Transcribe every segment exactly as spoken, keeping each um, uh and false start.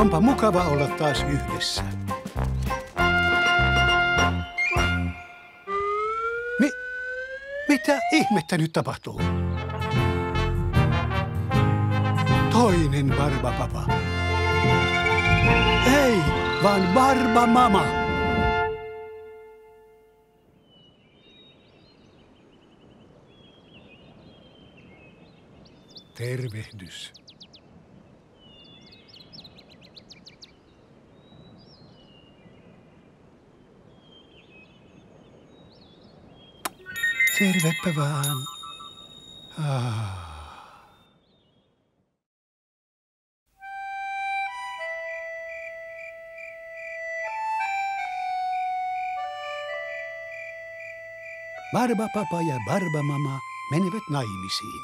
Onpa mukava olla taas yhdessä. Mi- mitä ihmettä nyt tapahtuu? Toinen Barbapapa. Ei, vaan Barbamama. Tervehdys. Tervepä vaan. Ah. Barbapapa ja Barbamama menevät naimisiin.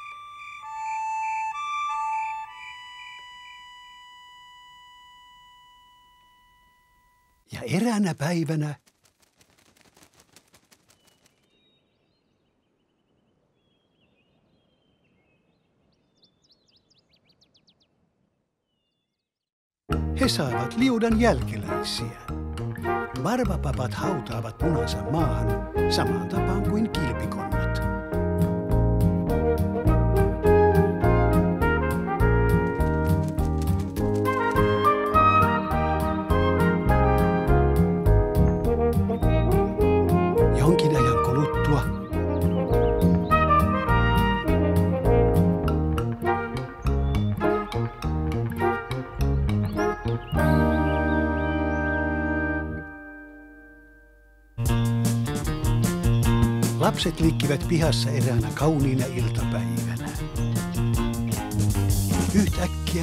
Ja eräänä päivänä he saavat liudan jälkeläisiä. Barbapapat hautaavat punansa maahan samaan tapaan kuin kilpikonnat. Jonkin ajan kuluttua lapset liikkivät pihassa eräänä kauniina iltapäivänä. Yhtäkkiä...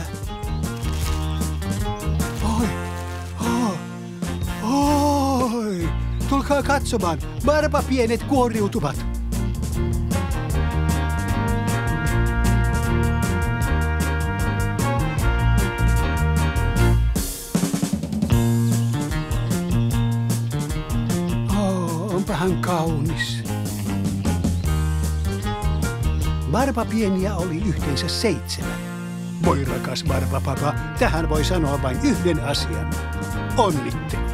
Oi! Oh, oi! Tulkaa katsomaan! Barbapienet kuoriutuvat! Oh, onpa hän kaunis. Barbapieniä oli yhteensä seitsemän. Voi rakas Barbapapa, tähän voi sanoa vain yhden asian. Onnittelu.